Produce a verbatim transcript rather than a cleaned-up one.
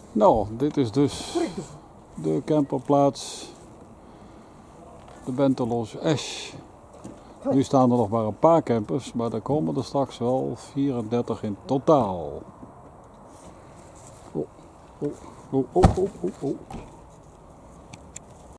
Nou, dit is dus de camperplaats, de Benteloos Esch. Nu staan er nog maar een paar campers, maar er komen er straks wel vierendertig in totaal. Oh, oh, oh, oh, oh, oh.